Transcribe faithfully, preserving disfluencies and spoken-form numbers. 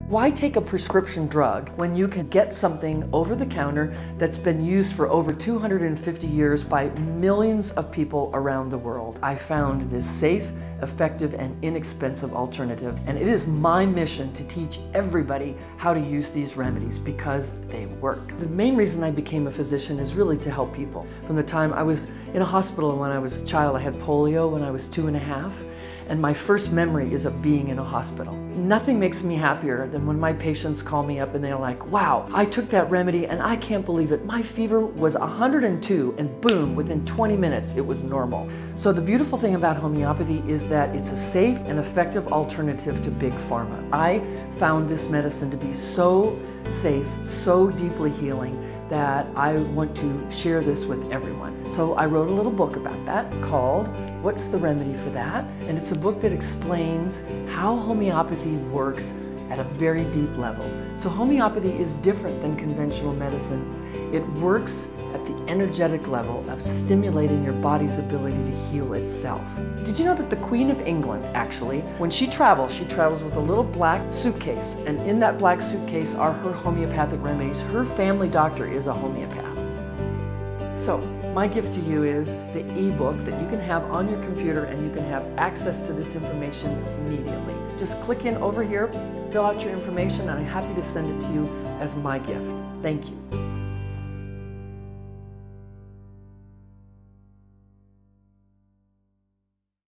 Why take a prescription drug when you can get something over the counter that's been used for over two hundred fifty years by millions of people around the world? I found this safe, effective, and inexpensive alternative, and it is my mission to teach everybody how to use these remedies because they work. The main reason I became a physician is really to help people. From the time I was in a hospital when I was a child, I had polio when I was two and a half, and my first memory is of being in a hospital. Nothing makes me happier than when my patients call me up and they're like, wow, I took that remedy and I can't believe it. My fever was one hundred two and boom, within twenty minutes it was normal. So the beautiful thing about homeopathy is that it's a safe and effective alternative to big pharma. I found this medicine to be so safe, so deeply healing, that I want to share this with everyone. So I wrote a little book about that called What's the Remedy for That? And it's a book that explains how homeopathy works at a very deep level. So homeopathy is different than conventional medicine. It works at the energetic level of stimulating your body's ability to heal itself. Did you know that the Queen of England, actually, when she travels, she travels with a little black suitcase, and in that black suitcase are her homeopathic remedies. Her family doctor is a homeopath. So, my gift to you is the e-book that you can have on your computer, and you can have access to this information immediately. Just click in over here, fill out your information, and I'm happy to send it to you as my gift. Thank you.